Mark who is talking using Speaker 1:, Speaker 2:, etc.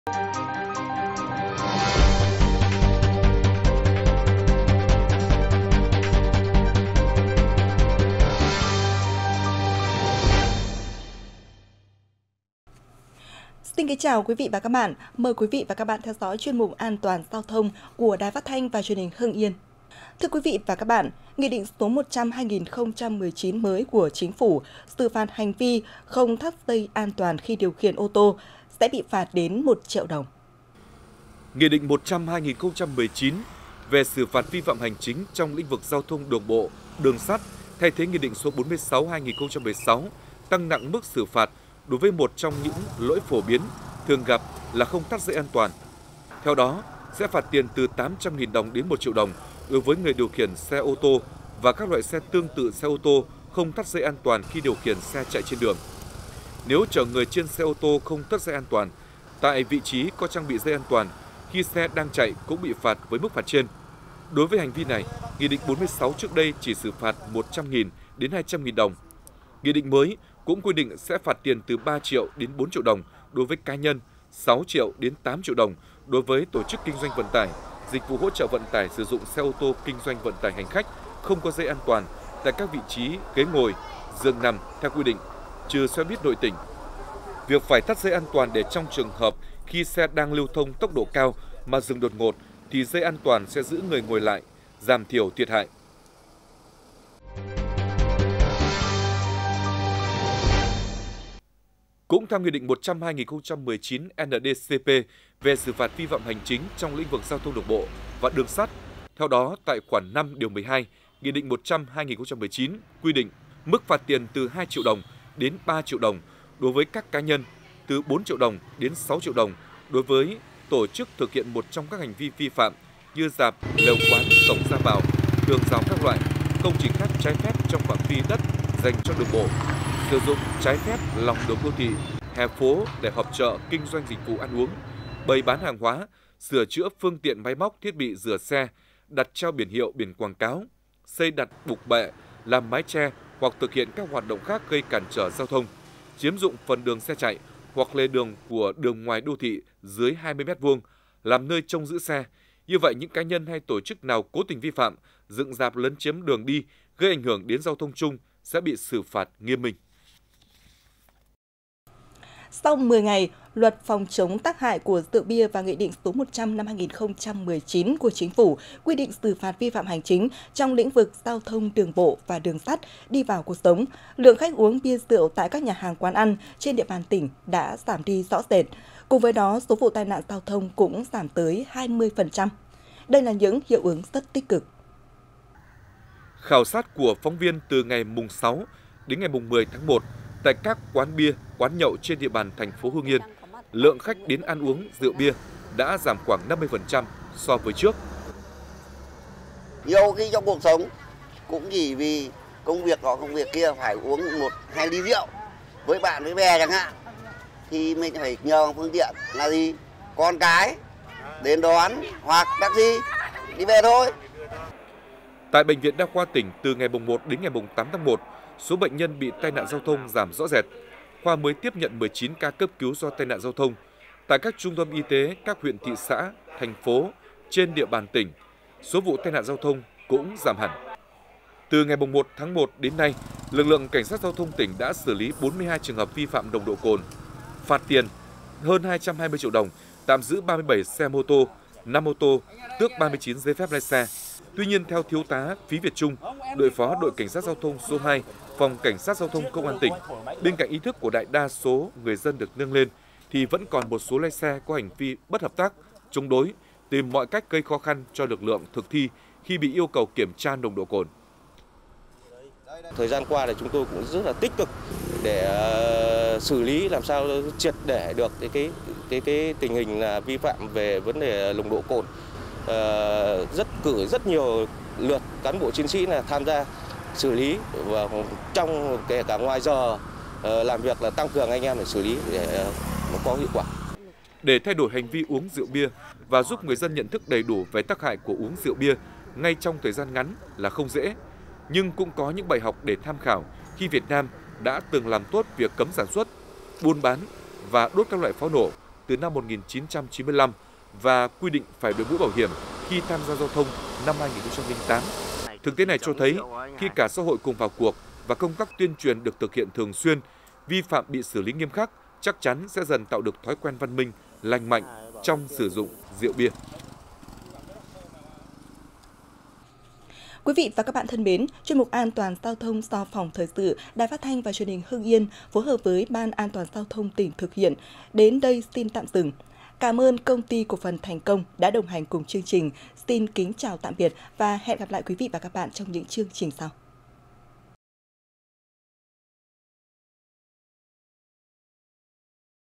Speaker 1: Xin kính chào quý vị và các bạn. Mời quý vị và các bạn theo dõi chuyên mục An toàn giao thông của Đài Phát thanh và Truyền hình Hưng Yên. Thưa quý vị và các bạn, Nghị định số 100/2019 mới của Chính phủ xử phạt hành vi không thắt dây an toàn khi điều khiển ô tô sẽ bị phạt đến 1 triệu đồng.
Speaker 2: Nghị định 100/2019 về xử phạt vi phạm hành chính trong lĩnh vực giao thông đường bộ, đường sắt thay thế Nghị định số 46/2016 tăng nặng mức xử phạt đối với một trong những lỗi phổ biến thường gặp là không thắt dây an toàn. Theo đó, sẽ phạt tiền từ 800.000 đồng đến 1 triệu đồng đối với người điều khiển xe ô tô và các loại xe tương tự xe ô tô không thắt dây an toàn khi điều khiển xe chạy trên đường. Nếu chở người trên xe ô tô không thắt dây an toàn, tại vị trí có trang bị dây an toàn, khi xe đang chạy cũng bị phạt với mức phạt trên. Đối với hành vi này, Nghị định 46 trước đây chỉ xử phạt 100.000 đến 200.000 đồng. Nghị định mới cũng quy định sẽ phạt tiền từ 3 triệu đến 4 triệu đồng đối với cá nhân, 6 triệu đến 8 triệu đồng đối với tổ chức kinh doanh vận tải, dịch vụ hỗ trợ vận tải sử dụng xe ô tô kinh doanh vận tải hành khách không có dây an toàn tại các vị trí ghế ngồi, giường nằm theo quy định, trừ xe buýt nội tỉnh. Việc phải thắt dây an toàn để trong trường hợp khi xe đang lưu thông tốc độ cao mà dừng đột ngột thì dây an toàn sẽ giữ người ngồi lại, giảm thiểu thiệt hại. Cũng theo Nghị định 100/2019 NDCP về xử phạt vi phạm hành chính trong lĩnh vực giao thông đường bộ và đường sắt, theo đó tại khoản 5 điều 12, Nghị định 100/2019 quy định mức phạt tiền từ 2 triệu đồng đến 3 triệu đồng đối với các cá nhân, từ 4 triệu đồng đến 6 triệu đồng đối với tổ chức thực hiện một trong các hành vi vi phạm như rạp, lều quán, cổng ra vào, tường rào các loại, công trình khác trái phép trong phạm vi đất dành cho đường bộ, sử dụng trái phép lòng đường đô thị, hè phố để họp chợ, kinh doanh dịch vụ ăn uống, bày bán hàng hóa, sửa chữa phương tiện máy móc thiết bị rửa xe, đặt treo biển hiệu, biển quảng cáo, xây đặt bục bệ, làm mái che hoặc thực hiện các hoạt động khác gây cản trở giao thông, chiếm dụng phần đường xe chạy hoặc lề đường của đường ngoài đô thị dưới 20 m2 làm nơi trông giữ xe. Như vậy, những cá nhân hay tổ chức nào cố tình vi phạm, dựng rạp lấn chiếm đường đi gây ảnh hưởng đến giao thông chung sẽ bị xử phạt nghiêm minh.
Speaker 1: Sau 10 ngày, Luật phòng chống tác hại của rượu bia và Nghị định số 100 năm 2019 của Chính phủ quy định xử phạt vi phạm hành chính trong lĩnh vực giao thông đường bộ và đường sắt đi vào cuộc sống, lượng khách uống bia rượu tại các nhà hàng quán ăn trên địa bàn tỉnh đã giảm đi rõ rệt. Cùng với đó, số vụ tai nạn giao thông cũng giảm tới 20%. Đây là những hiệu ứng rất tích cực.
Speaker 2: Khảo sát của phóng viên từ ngày mùng 6 đến ngày mùng 10 tháng 1 tại các quán bia, quán nhậu trên địa bàn thành phố Hưng Yên, lượng khách đến ăn uống rượu bia đã giảm khoảng 50% so với trước.
Speaker 3: Nhiều khi trong cuộc sống cũng chỉ vì công việc đó công việc kia phải uống 1-2 ly rượu với bạn với bè chẳng hạn, thì mình phải nhờ phương tiện là gì? Con cái đến đón hoặc taxi đi về thôi.
Speaker 2: Tại Bệnh viện Đa khoa tỉnh, từ ngày mùng 1 đến ngày mùng 8 tháng 1, số bệnh nhân bị tai nạn giao thông giảm rõ rệt. Khoa mới tiếp nhận 19 ca cấp cứu do tai nạn giao thông. Tại các trung tâm y tế, các huyện thị xã, thành phố trên địa bàn tỉnh, số vụ tai nạn giao thông cũng giảm hẳn. Từ ngày mùng 1 tháng 1 đến nay, lực lượng cảnh sát giao thông tỉnh đã xử lý 42 trường hợp vi phạm nồng độ cồn, phạt tiền hơn 220 triệu đồng, tạm giữ 37 xe mô tô, 5 ô tô, tước 39 giấy phép lái xe. Tuy nhiên, theo Thiếu tá Phí Việt Trung, đội phó đội cảnh sát giao thông số 2, Phòng Cảnh sát Giao thông Công an tỉnh, bên cạnh ý thức của đại đa số người dân được nâng lên, thì vẫn còn một số lái xe có hành vi bất hợp tác, chống đối, tìm mọi cách gây khó khăn cho lực lượng thực thi khi bị yêu cầu kiểm tra nồng độ cồn.
Speaker 4: Thời gian qua thì chúng tôi cũng rất là tích cực để xử lý làm sao triệt để được cái tình hình là vi phạm về vấn đề nồng độ cồn. Cử rất nhiều lượt cán bộ chiến sĩ là tham gia xử lý, và trong kể cả ngoài giờ làm việc là tăng cường anh em để xử lý để nó có hiệu quả.
Speaker 2: Để thay đổi hành vi uống rượu bia và giúp người dân nhận thức đầy đủ về tác hại của uống rượu bia ngay trong thời gian ngắn là không dễ, nhưng cũng có những bài học để tham khảo khi Việt Nam đã từng làm tốt việc cấm sản xuất, buôn bán và đốt các loại pháo nổ từ năm 1995 và quy định phải đội mũ bảo hiểm khi tham gia giao thông năm 2008. Thực tế này cho thấy khi cả xã hội cùng vào cuộc và công tác tuyên truyền được thực hiện thường xuyên, vi phạm bị xử lý nghiêm khắc chắc chắn sẽ dần tạo được thói quen văn minh, lành mạnh trong sử dụng rượu bia.
Speaker 1: Quý vị và các bạn thân mến, chuyên mục An toàn giao thông do Phòng Thời sự, Đài Phát thanh và Truyền hình Hưng Yên phối hợp với Ban An toàn giao thông tỉnh thực hiện. Đến đây xin tạm dừng. Cảm ơn Công ty Cổ phần Thành Công đã đồng hành cùng chương trình. Xin kính chào tạm biệt và hẹn gặp lại quý vị và các bạn trong những chương trình sau.